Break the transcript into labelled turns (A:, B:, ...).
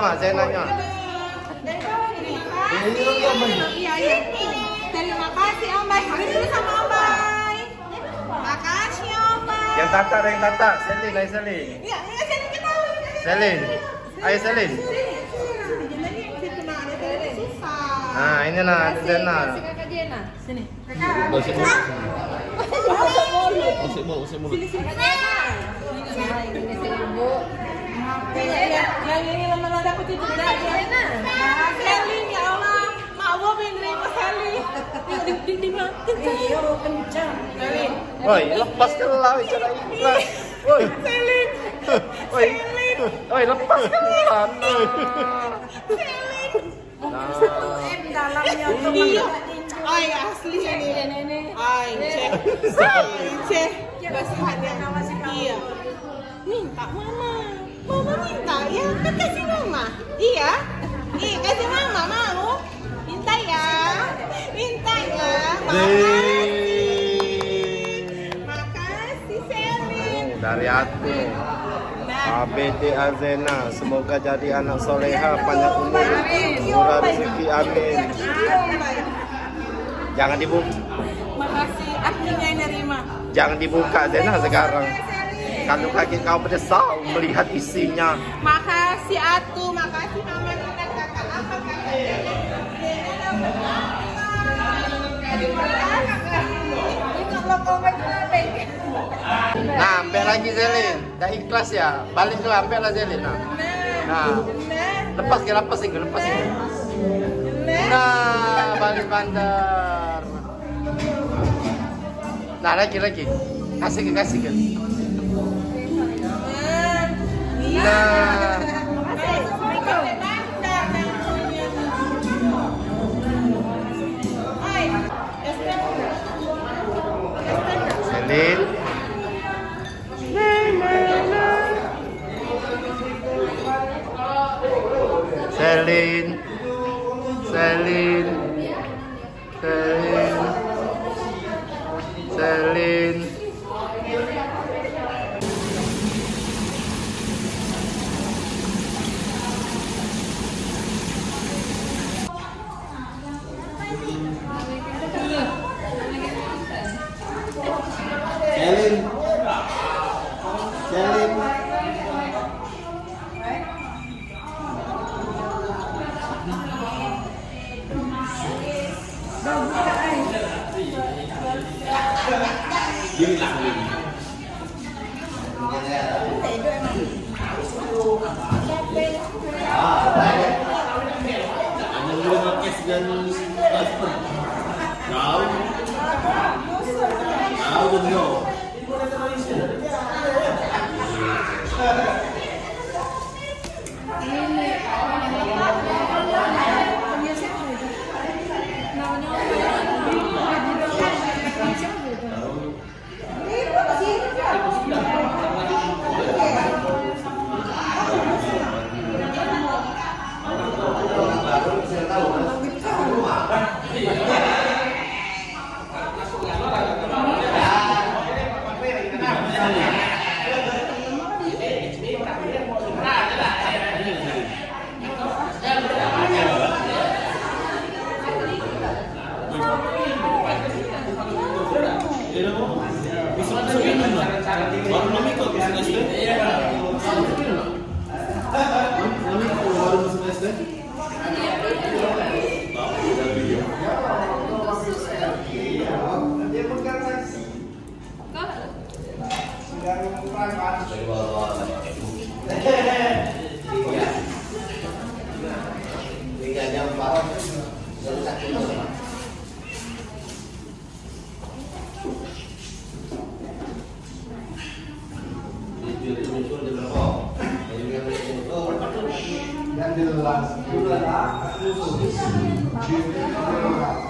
A: Zenanya.
B: Iya. Terima kasih Om Bay. Habis dulu sama Om Bay. Makasih Om Bay.
A: Yang tata. Selin, ayo Selin.
B: Iya, Selin kita.
A: Selin. Ayo Selin. Nah, ini nah, Zena.
B: Sini.
C: Masuk mulut.
B: Yang ini mana dapat itu enggak ya? Selin ya Allah. Mak gua pengen nerima Selin. Di iya, kencang. Selin.
A: Woi, lepas ke lah cara ikhlas. Woi.
B: Selin.
A: Woi, lepas ke lah.
B: Selin.
A: Nah.
B: Dalamnya untuk ay asli ini. Ay, cek. Basihannya nama si iya. Minta mama. Mama minta ya, kan kasih mama. Iya. Iya, kasih mama mau. Minta ya. Makasih Selin.
A: Dari aku. ABD Azena, semoga jadi anak soleha, banyak umur, murah rezeki, amin. Jangan dibuka.
B: Makasih adminnya yang nerima.
A: Jangan dibuka Zena sekarang. Kalau kaki kau berdesau melihat isinya.
B: Makasih Atu, makasih mama kita kakak apa
A: Nah, ambil lagi Zelin. Dah ikhlas ya. Balik ke ambil lah Zelin. Nah. Lepas ke. Nah, balik bandar. Nah, lagi. Kasih ke. Nah. Selin.
D: Dan jelas,